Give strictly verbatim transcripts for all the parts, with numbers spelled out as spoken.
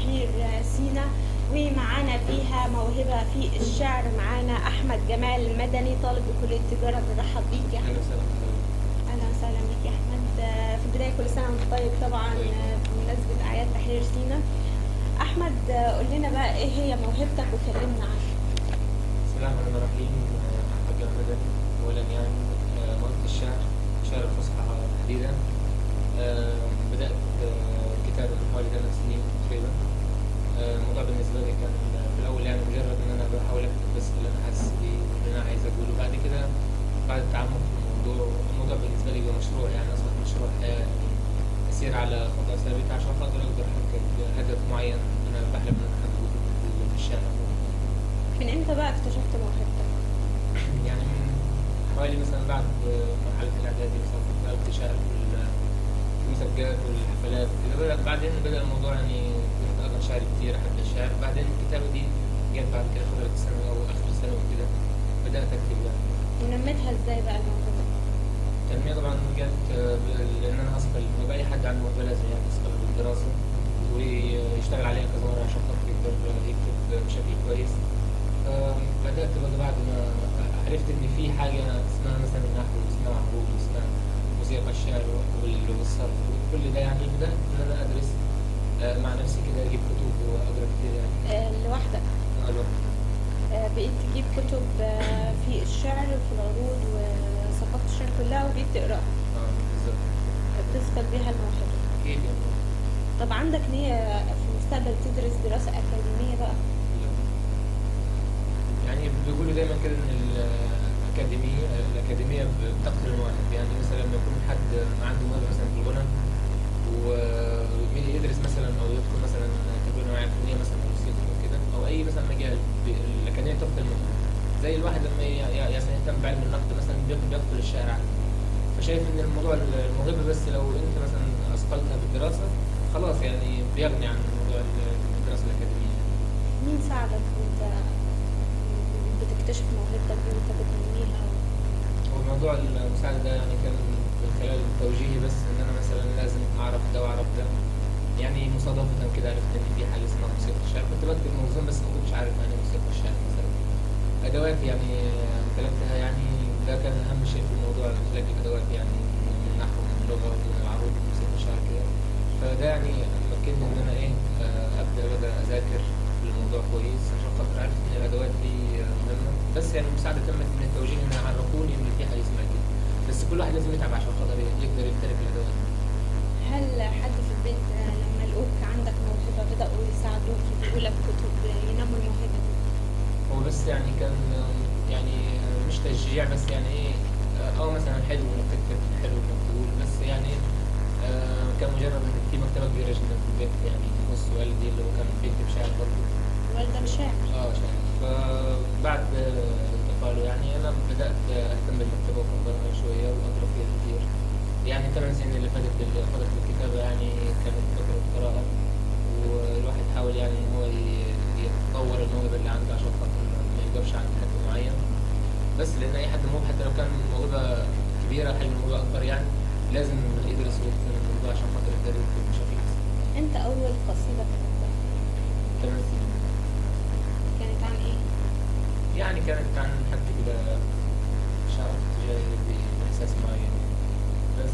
تحرير سينا، ومعانا فيها موهبة في الشعر. معانا أحمد جمال المدني طالب بكلية التجارة. بنرحب بيك يا أحمد. أهلا وسهلا بيك يا أحمد. في البداية كل سنة وأنت طيب طبعا بمناسبة أعياد تحرير سينا. أحمد قول لنا بقى إيه هي موهبتك وكلمنا عنها. بسم الله الرحمن الرحيم. أحمد جمال المدني أولا يعني موهبة الشعر، شعر الفصحى تحديدا. بدأت كتابة من حوالي ثلاث سنين تقريبا. الموضوع بالنسبة لي كان في الأول يعني مجرد إن أنا بحاول أكتب بس اللي أنا حاسس بيه واللي أنا عايز أقوله. بعد كده بعد التعمق في الموضوع، الموضوع بالنسبة لي هو مشروع، يعني أصبح مشروع حياة، يعني أسير على خطى ثابتة عشان خاطر أقدر أحقق هدف معين أنا بحلم إن أنا أحققه في الشارع. من إمتى بقى اكتشفت موهبتك؟ يعني من حوالي مثلا بعد مرحلة الإعدادي وصلت انتشار المسابقات والحفلات كده. بدأ بعدين بدأ الموضوع يعني كنت أقرأ شعر كتير، أحب الشعر. بعدين الكتابة دي جت بعد كده فترة الثانوي أو آخر الثانوي كده بدأت أكتب يعني. ونميتها إزاي بقى الموهبة؟ التنمية طبعا جت لأن أنا أصقل، يبقى أي حد عنده موهبة لازم يعني يصقل بالدراسة ويشتغل عليها كذا مرة عشان خاطر يقدر يكتب بشكل كويس. بدأت بقى بعد ما عرفت إن في حاجة اسمها مثلا النحو واسمها عروض واسمها موسيقى الشعر والصرف وكل ده، يعني بدأت إن أنا أدرس مع نفسي كده، أجيب كتب وأقرأ كتير يعني. آه لوحدك؟ أه لوحدي. آه بقيت تجيب كتب آه في الشعر وفي العروض وثقافة الشعر كلها وبقيت تقرأها؟ أه بالظبط. بتثبت بيها الموهبة؟ أكيد يعني. طب عندك نية في المستقبل تدرس دراسة أكاديمية بقى؟ يعني بيقولوا دايما كده ان الاكاديميه الاكاديميه بتقتل المواهب. يعني مثلا لما يكون حد عنده موهبه مثلا في الغنى ويدرس مثلا او يدخل مثلا تجربه نوعيه فنيه مثلا موسيقى او كده او اي مثلا مجال، الاكاديميه بتقتل المواهب. زي الواحد لما يهتم بعلم النقد مثلا بيقتل الشعر عنه. فشايف ان الموضوع الموهبه بس لو انت مثلا اثقلتها بالدراسه خلاص يعني بيغني عن موضوع الدراسه الاكاديميه. مين ساعدك وانت بتكتشف موهبتك دي وانت بتنميها؟ هو موضوع المساعدة ده يعني كان من خلال توجيهي، بس إن أنا مثلا لازم أعرف ده وأعرف ده. يعني مصادفة كده عرفت إن في حاجة اسمها موسيقى الشعر، كنت بكتب موزون بس ما كنتش عارف يعني موسيقى الشعر مثلا. أدوات يعني امتلكتها، يعني ده كان أهم شيء في الموضوع، امتلاك الأدوات يعني من النحو من اللغة من العروض من موسيقى الشعر كده. فده يعني مكنني إن أنا إيه أبدأ بدأ أذاكر الموضوع كويس عشان خاطر عرفت إن الأدوات دي مهمة. بس يعني المساعدة تمت من التوجيه إن عرفوني إن في حاجة اسمها كده، بس كل واحد لازم يتعب عشان خاطر يقدر يمتلك الأدوات. هل حد في البيت لما لقوك عندك موهبة بدأوا يساعدوك يجيبوا لك كتب ينموا الموهبة دي؟ هو بس يعني كان يعني مش تشجيع، بس يعني إيه أه مثلا حلو إنك تكتب، حلو إنك تقول، بس يعني آه كان مجرد إن في مكتبة كبيرة جدا في البيت يعني نص والدي اللي هو كان بيكتب شعر برضه. والدك شاعر؟ اه شاعر. فبعد انتقاله يعني انا بدات اهتم بالمكتبه وافضلها شويه واقرا فيها كتير. يعني ثمان سنين اللي فاتت اللي اخذت الكتابه يعني كانت فتره قراءه، والواحد حاول يعني ان هو يتطور الموهبه اللي عنده عشان خاطر ما يوقفش عند حد معين. بس لان اي حد موهوب حتى لو كان موهبه كبيره حلم موهبه اكبر يعني لازم يدرس ويتقن الموضوع عشان خاطر يقدر يكتب بشكل احسن. انت اول قصيده كتبتها ثمان سنين. كانت عن ايه؟ يعني كانت عن حد كده شعر جاي بإحساس معين بس.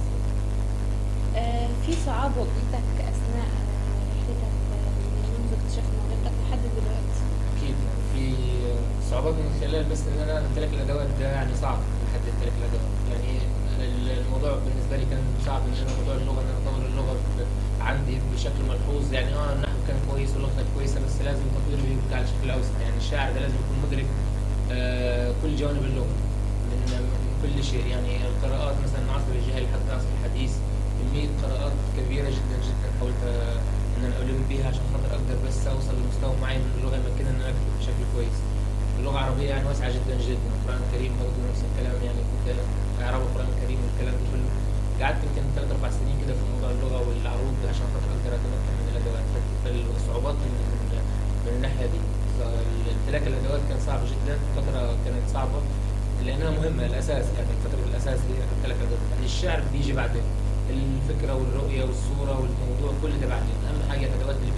آه في صعاب واجهتك أثناء رحلتك منذ اكتشاف موهبتك لحد دلوقتي؟ أكيد يعني في صعوبات من خلال بس إن أنا أمتلك الأدوات، ده يعني صعب إن حد يمتلك الأدوات. يعني الموضوع بالنسبة لي كان صعب إن أنا موضوع اللغة إن أنا أطور اللغة عندي بشكل ملحوظ. يعني اه النحو كان كويس واللغة كانت كويسة، بس لازم تطويره يبقى على شكل أوسع. يعني الشاعر ده لازم يكون مدرك آه كل جوانب اللغة من, من كل شيء. يعني القراءات مثلا من عصر الجاهلي لحد العصر الحديث كمية قراءات كبيرة جدا جدا حاولت إن أنا ألم بيها عشان خاطر أقدر بس أوصل لمستوى معين من اللغة يمكنني إن أنا أكتب بشكل كويس. اللغة العربية يعني واسعة جدا جدا، القرآن الكريم برضه نفس الكلام، يعني كنت إعراب القرآن الكريم والكلام ده كله. قعدت يمكن ثلاث أربع سنين كده في موضوع اللغة والعروض عشان خاطر أقدر أتمكن من الأدوات. فالصعوبات من, من, من الناحية دي امتلاك الأدوات كان صعب جدا، فترة كانت صعبة لأنها مهمة الأساس. يعني فترة الأساس دي امتلاك الأدوات. يعني الشعر بيجي بعدين، الفكرة والرؤية والصورة والموضوع كل ده بعدين. أهم حاجة الأدوات اللي بتكتب بيها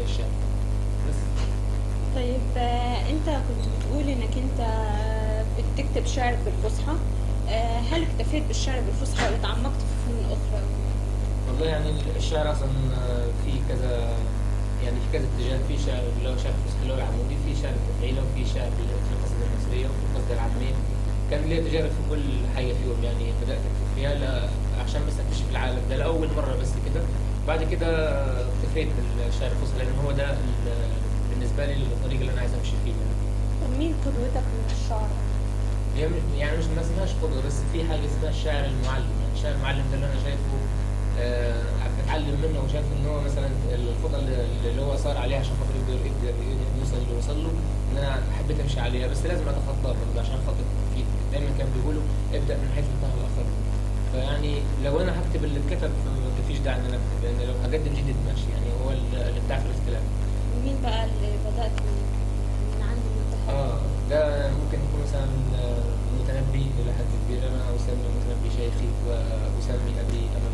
الشعر بس. طيب آه، انت كنت بتقول انك انت بتكتب شعر بالفصحى، آه، هل اكتفيت بالشعر بالفصحى ولا تعمقت في فنون اخرى؟ والله يعني الشعر اصلا في كذا، يعني في كذا اتجاه، في شعر اللي هو شعر الفصحى اللي هو العمودي، في شعر التفعيله، وفي شعر في القصيده المصريه وفي القصيده العاميه. كان لي تجارب في كل حاجه فيهم، يعني بدات اكتب فيها لا عشان بس اكتشف العالم ده لاول مره بس كده. بعد كده اكتفيت بالشعر الفصحى لان هو ده بالنسبه لي الطريق اللي انا عايز امشي فيه. طب مين قدوتك من الشعراء؟ هي يعني مش ما اسمهاش قدوه، بس في حاجه اسمها الشاعر المعلم. يعني الشاعر المعلم ده اللي انا شايفه أه اتعلم منه، وشايف ان هو مثلا الخطى اللي هو صار عليها عشان خاطر يقدر يقدر يوصل اللي وصل له، ان انا حبيت امشي عليها، بس لازم اتخطاها برضه عشان خاطر في دايما كانوا بيقولوا ابدا من حيث انتهى الاخر. فيعني لو انا هكتب اللي اتكتب ما فيش داعي ان انا اكتب، لان لو هقدم جديد ماشي، يعني هو الابداع في الاختلاف. مين بقى اللي بدات من من عند المنتهى؟ اه ده ممكن يكون مثلا المتنبي الى حد كبير، انا اسمي المتنبي شيخي واسمي ابي امل.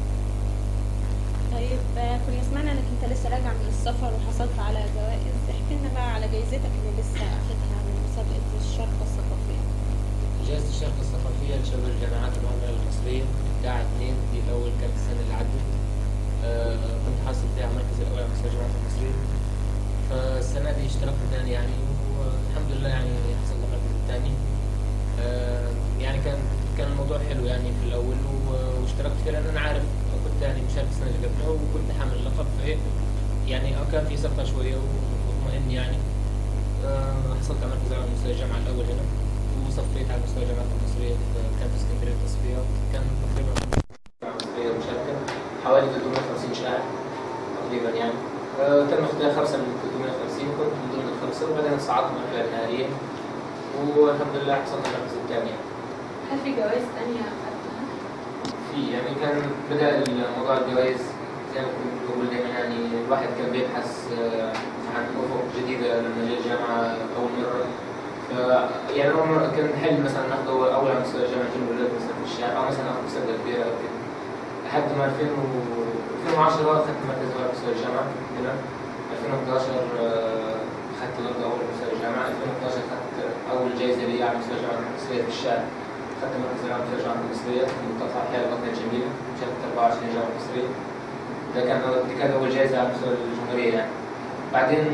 طيب كنا سمعنا انك انت لسه راجع من السفر وحصلت على جوائز، احكي لنا بقى على جائزتك اللي لسه اخذتها من مسابقه الشارقه الثقافيه. جائزة الشارقة الثقافية لشباب الجامعات العامة المصرية بتاع اثنين، دي الأول كانت السنة اللي عدت، أه كنت حاصل فيها على المركز الأول على مستوى الجامعات المصرية. فالسنة دي اشتركت ثاني يعني، والحمد لله يعني حصلت على المركز الثاني. أه يعني كان كان الموضوع حلو يعني في الأول، واشتركت فيه لأن أنا عارف كنت يعني مشارك السنة اللي قبلها وكنت حامل اللقب، فإيه يعني كان في ثقة شوية ومطمئن يعني. أه حصلت على المركز الأول على مستوى الجامعة الأول هنا، وصفيت على مستوى الجامعات المصرية في كامبس اسكندرية التصفية، كان تقريبا مصرية مشاركة حوالي ثلاثمائة وخمسين شاعر تقريبا يعني. أه تم اختيار خمسة من ثلاثمائة وخمسين، وكنت من ضمن الخمسة، وبعدين صعدت المرحلة النهائية والحمد لله حصلت على المركز الثاني. هل في جوائز ثانية أخذتها؟ في يعني كان بدأ موضوع الجوائز زي ما كنت بقول دايما، يعني الواحد كان بيبحث عن أفق جديدة لما جاء الجامعة أول مرة. يعني هو كان حلم مثلا ناخده اول على مستوى جامعه جنوب البلاد مثلا في الشارع، او مثلا اخذ مسابقه كبيره او كده، لحد ما ألفين وعشرة اخذت مركز اول على مستوى الجامعه هنا. ألفين وأحد عشر اخذت برضه اول على مستوى الجامعه. ألفين وأحد عشر اخذت اول جائزه لي على مستوى الجامعه المصريه في الشارع، اخذت مركز اول على مستوى الجامعه المصريه في منطقه احياء الوطن الجميله، شاركت أربعة وعشرين جامعه مصريه. ده كان دي كانت اول جائزه على مستوى الجمهوريه يعني. بعدين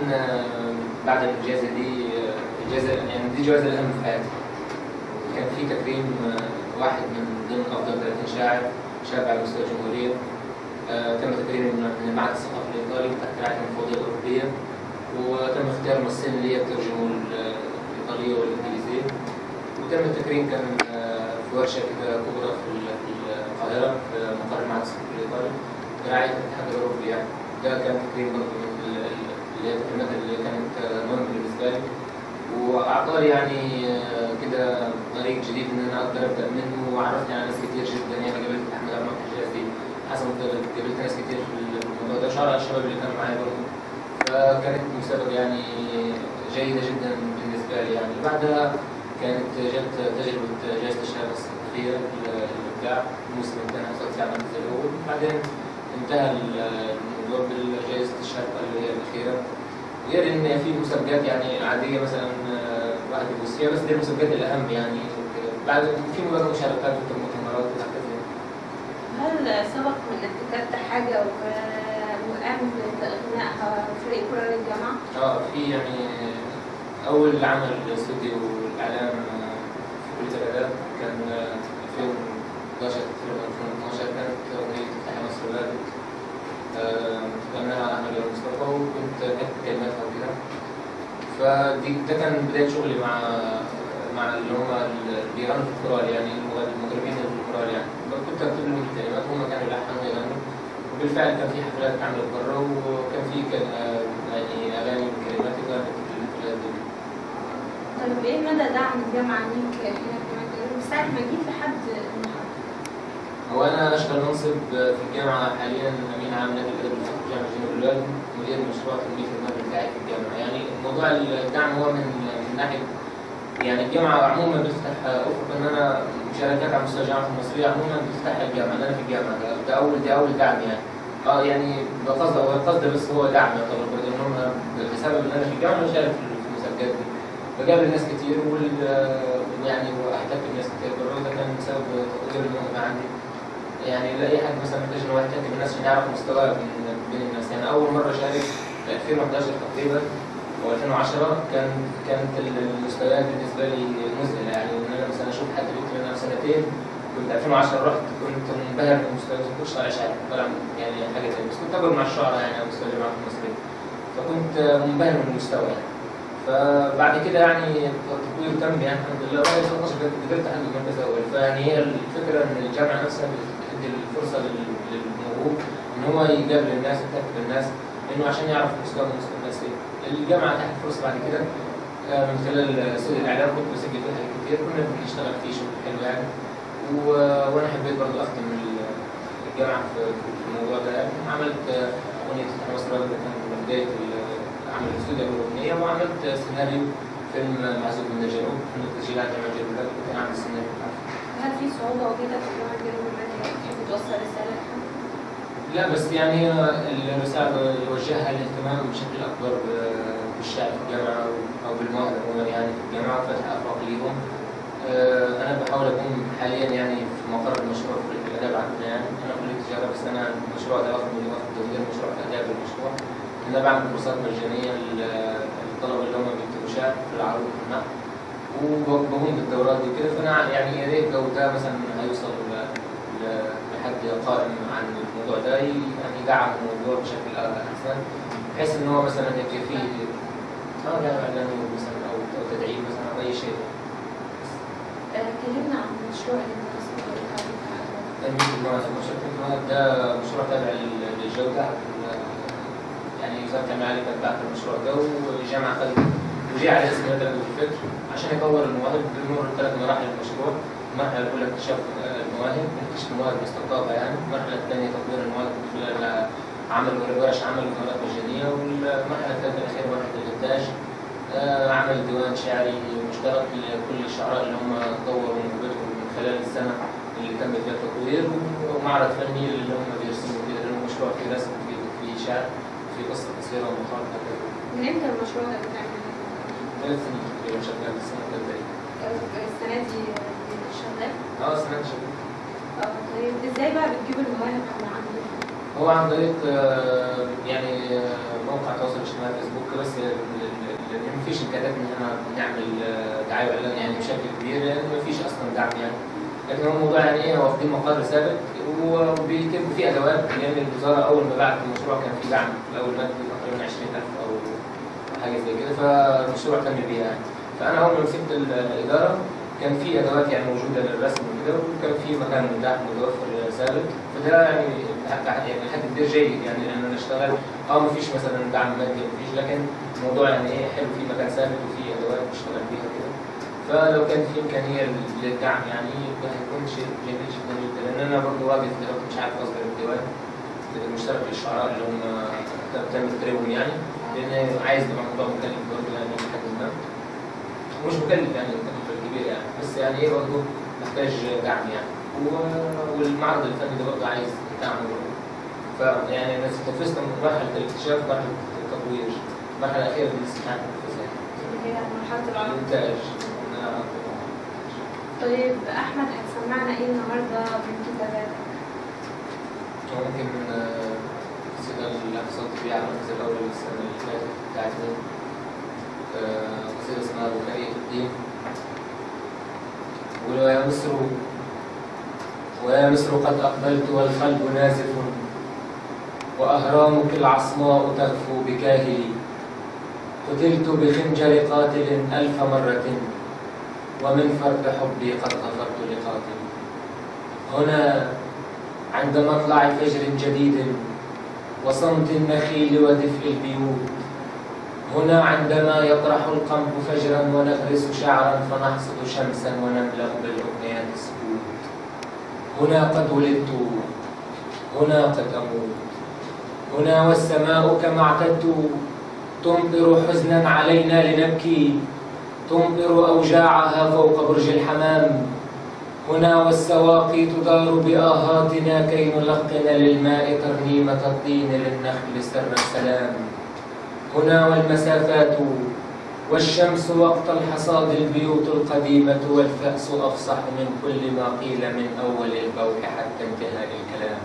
بعد الجائزه دي الجائزة يعني دي الجائزة الأهم في حياتي. كان في تكريم واحد من ضمن أفضل ثلاثين شاعر شاب على مستوى الجمهورية. آه تم تكريمه من المعهد الثقافي الإيطالي تحت رعاية المفوضية الأوروبية، وتم اختيار ممثلين اللي يترجموا الإيطالية والإنجليزية. وتم التكريم كان آه في ورشة كده كبرى في القاهرة في مقر المعهد الثقافي الإيطالي برعاية الاتحاد الأوروبي يعني. ده كان تكريم برضه من اللي هي التكريمات اللي كانت مهمة بالنسبة لي، واعطاني يعني كده طريق جديد ان انا اقدر ابدا منه، وعرفني على ناس كتير جدا. يعني قابلت احمد عبد المنعم الحجازي، حسن مطلب، قابلت ناس كتير في الموضوع ده، وشعر الشباب اللي كانوا معايا برضه. فكانت مسابقه يعني جيده جدا بالنسبه لي يعني. بعدها كانت جت تجربه جائزه الشارقه الثقافيه للابداع، الموسم الثاني حصلت على المركز الاول. بعدين انتهى الموضوع بالجائزه الشارقه اللي هي الاخيره، غير ان في مسابقات يعني عاديه مثلا واحد يفوز فيها، بس دي المسابقات الاهم يعني. بعد في برضه مشاركات ومؤتمرات وهكذا. هل سبق انك كتبت حاجه وقام باغناء فريق كره للجامعه؟ اه في يعني اول عمل استوديو الاعلام في كليه الاداب كان ألفين وأحد عشر تقريبا ألفين واثناشر، كانت اغنيه تفتح مصر ولادك، غناها احمد مصطفى وكنت كاتب كلماتها وكده. فدي ده كان بدايه شغلي مع مع اللي هم اللي بيغنوا في الكورال، يعني المطربين اللي في الكورال يعني. كنت اكتب لهم الكلمات وهم كانوا يلحنوا ويغنوا، وبالفعل كان في حفلات اتعملت بره، وكان في يعني اغاني بكلماتي وكانت الحفلات دي. طيب ايه مدى دعم الجامعه ليك هنا في المكان من ساعه ما جيت لحد النهارده؟ هو انا اشتغل منصب في الجامعه حاليا امين عام نادي الادب الفقهي في جامعه جنوب البلاد، مدير مشروع تنميه المبنى بتاعي في الجامعه. يعني موضوع الدعم هو من من ناحيه يعني الجامعه عموما بتفتح افق ان انا مشاركات على مستوى الجامعه المصريه عموما بتفتح الجامعه، انا في الجامعه ده, ده اول ده اول دعم يعني. اه يعني بقصد هو القصد بس هو دعم يعتبر برضه ان هم بسبب ان انا في الجامعه بشارك في المسابقات دي، بقابل ناس كتير وال يعني واحتك بناس كتير برضه، ده كان بسبب تطوير الموهبه عندي. يعني لاي حد مثلا محتاج ان هو يحتك بالناس عشان يعرف مستواه بين الناس. يعني اول مره شارك في ألفين وحداشر تقريبا او ألفين وعشرة كان كانت المستويات بالنسبه لي مذهله، يعني ان انا مثلا اشوف حد بيكتب منها بسنتين. كنت ألفين وعشرة رحت كنت منبهر من مستويات، ما كنتش طالع شاعر ولا يعني حاجه ثانيه، بس كنت اقعد مع الشعراء يعني على مستوى الجامعه المصريه، فكنت منبهر من المستوى يعني. فبعد كده يعني التطوير تم يعني الحمد لله، بعد ألفين واتناشر قدرت احقق المركز الاول. فيعني هي الفكره ان الجامعه نفسها بتدي الفرصه للموهوب ان هو يقابل الناس ويحتك بالناس، انه عشان يعرف مستوى مستوى الناس ايه. الجامعه تحت فرصه بعد كده من خلال استوديو الاعلام كنت بسجل فيه حاجات كتير، كنا بنشتغل فيه شغل حلو يعني. وانا حبيت برضه اختم الجامعه في الموضوع ده يعني. عملت اغنيه احنا مصر راجل كان بدايه عمل الاستوديو الاغنيه، وعملت سيناريو فيلم معزول من الجنوب من تسجيلات جامعه جنوب، كنت عامل السيناريو. هل في صعوبه وكده في جامعه جنوب المنيا تحب توصل رساله؟ لا بس يعني الرساله يوجهها الاهتمام بشكل اكبر بالشعب في الجامعه او بالمواهب عموما يعني في الجامعه، وفتح افاق ليهم. انا بحاول اكون حاليا يعني في مقر المشروع في كليه الاداب عندنا، يعني انا كليه تجاره بس انا المشروع ده واخد مني واخد تدوير مشروع في اداب المشروع. انا بعمل كورسات مجانيه للطلبه اللي هم بيكتبوا شعر في العروض وفي النحو، وبقوم بالدورات دي وكده. فانا يعني يا ريت لو ده مثلا هيوصل لحد قائم عن الموضوع ده يعني يدعم الموضوع بشكل احسن، بحيث ان هو مثلا يبقى فيه اه لا اعلاني مثلا او تدعيم مثلا او اي شيء. كلمنا عن المشروع اللي انت اصلا تنمية المواد. مشروع ده مشروع تابع للجودة، يعني وزارة المعارف تبعت المشروع ده، والجامعة خدت وجي على اسم هذا الفكر عشان يطور المواهب بمرور ثلاث مراحل المشروع. المرحلة الأولى اكتشاف المواهب، نكتشف المواهب المستقطبة يعني. المرحلة الثانية تطوير المواهب من خلال عمل ورش عمل ودورات مجانية. والمرحلة الثالثة الأخيرة مرحلة الإنتاج، عمل ديوان شعري مشترك لكل الشعراء اللي هم طوروا موهبتهم من خلال السنة اللي تم فيها التطوير، ومعرض فني اللي هم بيرسموا فيه، لأنه مشروع فيه رسم فيه شعر فيه قصة قصيرة ومقال هكذا. من امتى المشروع ده بتعمل؟ ثلاث سنين تقريبا شغال، السنة الثالثة. السنة دي شغال؟ اه السنة دي شغال. اه طيب ازاي بقى بتجيب المواهب من عندك؟ هو عن طريق يعني موقع التواصل الاجتماعي فيسبوك بس، لأن مفيش إمكانيات إن احنا نعمل دعاية وإعلان يعني بشكل كبير، لأن مفيش أصلا دعم يعني. لكن هو الموضوع يعني إيه، واخدين مقر ثابت وبيتم فيه أدوات، لأن الوزارة أول ما بعت المشروع كان في دعم في الأول مادي تقريبا عشرين ألف أو حاجة زي كده، فالمشروع تم بيها يعني. فأنا أول ما مسكت الإدارة كان في أدوات يعني موجودة للرسم وكده، وكان في مكان دعم متوفر ثابت، فده يعني يعني لحد كبير جيد يعني، لأن أنا أشتغل أه مفيش مثلا دعم مادي مفيش، لكن الموضوع يعني إيه حلو، في مكان ثابت وفي أدوات بشتغل بيها كده. فلو كان في إمكانية للدعم يعني هيكون شيء جميل جدا جدا، لأن أنا برضه واقف دلوقتي مش عارف أصدر الديوان المشترك للشعراء اللي هم تم تدريبهم يعني، لأن عايز يبقى موضوع مكلف برضه يعني لحد ما، مش مكلف يعني مكلف كبير يعني، بس يعني إيه برضه محتاج دعم يعني. والمعرض الفني ده برضه عايز دعم برضه. فيعني أنا استفزت من مرحلة الاكتشاف، مرحلة التطوير، المرحلة الأخيرة دي لسه هتنفذها اللي هي مرحلة العرض. الإنتاج. طيب أحمد هتسمعنا إيه النهارده من كتاباتك؟ ممكن قصيدة اللي حصلت فيها على المركز الأول السنة اللي فاتت بتاعتني، قصيدة اسمها بكائية الدين. ويا مصر ويا مصر قد أقبلت والقلب نازف، وأهرامك العصماء تغفو بكاهلي. قتلت بخنجر قاتل ألف مرة، ومن فرط حبي قد غفرت لقاتل. هنا عند مطلع فجر جديد وصمت النخيل ودفء البيوت، هنا عندما يطرح القمح فجرا ونغرس شعرا فنحصد شمسا ونملأ بالأغنيات السكوت. هنا قد ولدت، هنا قد أموت، هنا والسماء كما اعتدت تمطر حزنا علينا لنبكي، تمطر أوجاعها فوق برج الحمام. هنا والسواقي تدار بآهاتنا كي نلقن للماء ترنيمة الطين للنخل سر السلام. هنا والمسافات والشمس وقت الحصاد البيوت القديمة والفأس أفصح من كل ما قيل من أول البوح حتى انتهاء الكلام.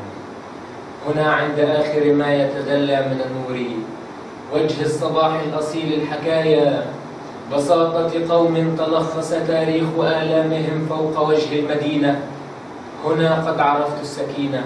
هنا عند آخر ما يتدلى من النور وجه الصباح الأصيل الحكايا، بساطة قوم تلخص تاريخ آلامهم فوق وجه المدينة. هنا قد عرفت السكينة،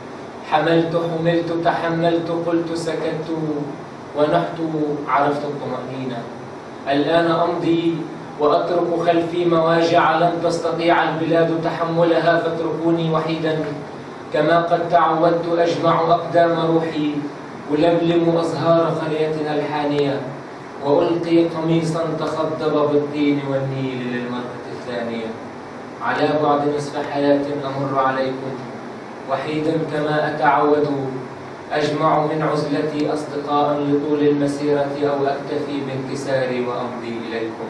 حملت حملت تحملت قلت سكت ونحت عرفت الطمأنينة. الآن أمضي وأترك خلفي مواجع لن تستطيع البلاد تحملها فاتركوني وحيدا، كما قد تعودت أجمع أقدام روحي ألملم أزهار قريتنا الحانية وألقي قميصا تخضب بالطين والنيل للمرة الثانية. على بعد نصف حياة أمر عليكم وحيدا كما أتعود، أجمع من عزلتي أصدقاء لطول المسيرة أو أكتفي بانكساري وأمضي إليكم.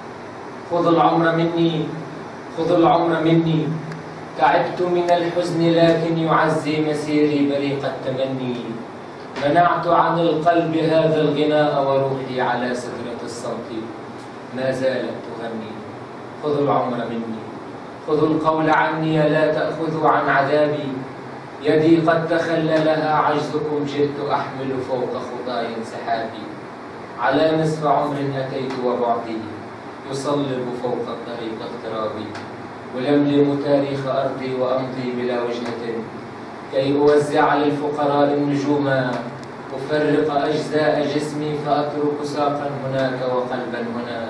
خذوا العمر مني خذوا العمر مني، تعبت من الحزن لكن يعزي مسيري بريق التمني. منعت عن القلب هذا الغناء وروحي على سترة الصوت ما زالت تغني. خذوا العمر مني، خذوا القول عني لا تأخذوا عن عذابي. يدي قد تخللها عجزكم جئت أحمل فوق خطاي انسحابي. على نصف عمر أتيت وبعدي يصلب فوق الطريق اغترابي. ألملم تاريخ أرضي وأمضي بلا وجهة كي أوزع للفقراء النجوما. أفرق أجزاء جسمي فأترك ساقا هناك وقلبا هنا.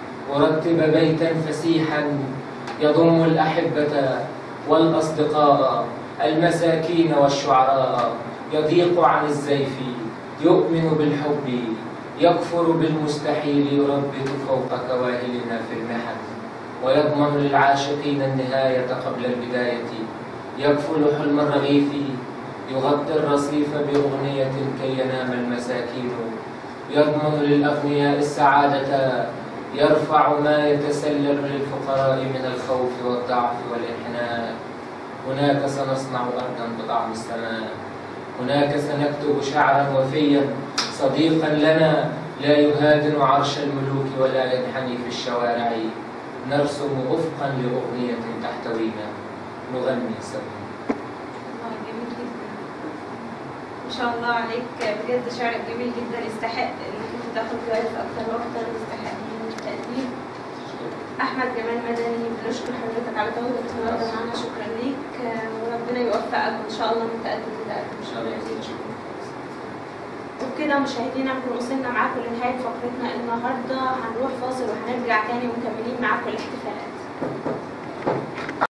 أرتب بيتا فسيحا يضم الأحبة والأصدقاء المساكين والشعراء. يضيق عن الزيف يؤمن بالحب يكفر بالمستحيل. يربط فوق كواهلنا في المحن ويضمن للعاشقين النهاية قبل البداية. يكفل حلم الرغيف يغطي الرصيف بأغنية كي ينام المساكين. يضمن للأغنياء السعادة يرفع ما يتسلل للفقراء من الخوف والضعف والانحناء. هناك سنصنع أرضا بطعم السماء. هناك سنكتب شعرا وفيا صديقا لنا لا يهادن عرش الملوك ولا ينحني في الشوارع. نرسم أفقا لأغنية تحتوينا نغني سوا. الله جميل جدا، ما شاء الله عليك، بجد شعرك جميل جدا، يستحق انك انت تاخد جوائز اكتر واكتر، يستحق من التقدير. احمد جمال مدني، بنشكر حضرتك على تواجدك النهارده معانا، شكرا ليك وربنا يوفقك وان شاء الله من تقدم لتقدم. شكرا ليك. وبكده مشاهدينا نكون وصلنا معاكم لنهايه فقرتنا النهارده، هنروح فاصل وهنرجع تاني ومكملين معاكم الاحتفالات.